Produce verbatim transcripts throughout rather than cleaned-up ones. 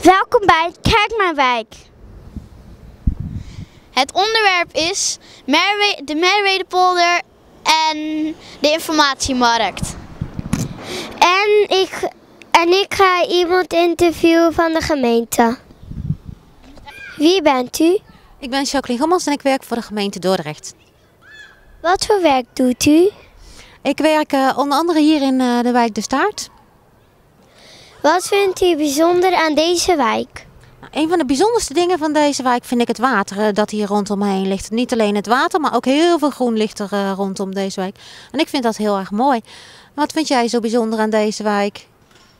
Welkom bij Kijk mijn wijk. Het onderwerp is Merwe de Merwedepolder en de informatiemarkt. En ik, en ik ga iemand interviewen van de gemeente. Wie bent u? Ik ben Jacqueline Gommels en ik werk voor de gemeente Dordrecht. Wat voor werk doet u? Ik werk uh, onder andere hier in uh, de wijk De Staart. Wat vindt u bijzonder aan deze wijk? Nou, een van de bijzonderste dingen van deze wijk vind ik het water uh, dat hier rondom me heen ligt. Niet alleen het water, maar ook heel veel groen ligt er uh, rondom deze wijk. En ik vind dat heel erg mooi. Wat vind jij zo bijzonder aan deze wijk?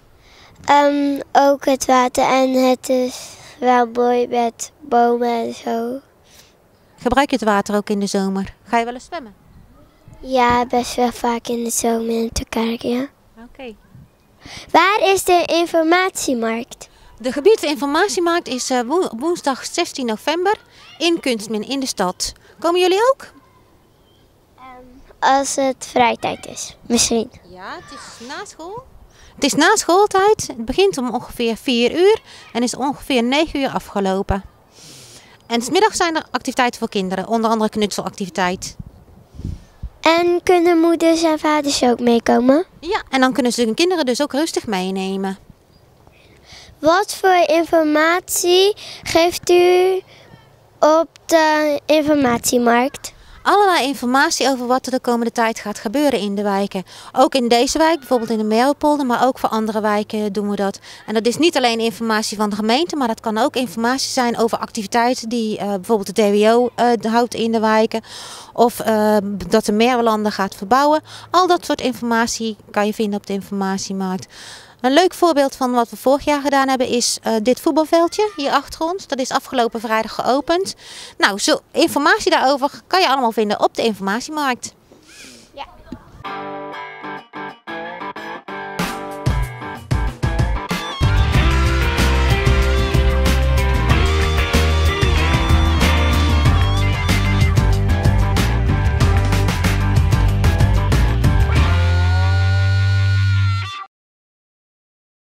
Um, ook het water en het is wel mooi met bomen en zo. Gebruik je het water ook in de zomer? Ga je wel eens zwemmen? Ja, best wel vaak in de zomer in te kijken, ja. Oké. Okay. Waar is de informatiemarkt? De gebiedsinformatiemarkt is uh, woensdag zestien november in Kunstmin in de stad. Komen jullie ook? Um, als het vrijtijd is, misschien. Ja, het is na school. Het is na schooltijd. Het begint om ongeveer vier uur en is ongeveer negen uur afgelopen. En 's middags zijn er activiteiten voor kinderen, onder andere knutselactiviteit. En kunnen moeders en vaders ook meekomen? Ja, en dan kunnen ze hun kinderen dus ook rustig meenemen. Wat voor informatie geeft u op de informatiemarkt? Allerlei informatie over wat er de komende tijd gaat gebeuren in de wijken. Ook in deze wijk, bijvoorbeeld in de Merwedepolder, maar ook voor andere wijken doen we dat. En dat is niet alleen informatie van de gemeente, maar dat kan ook informatie zijn over activiteiten die uh, bijvoorbeeld de D W O uh, houdt in de wijken. Of uh, dat de Merwelanden gaat verbouwen. Al dat soort informatie kan je vinden op de informatiemarkt. Een leuk voorbeeld van wat we vorig jaar gedaan hebben is uh, dit voetbalveldje hier achter ons. Dat is afgelopen vrijdag geopend. Nou, zo informatie daarover kan je allemaal vinden op de informatiemarkt. Ja.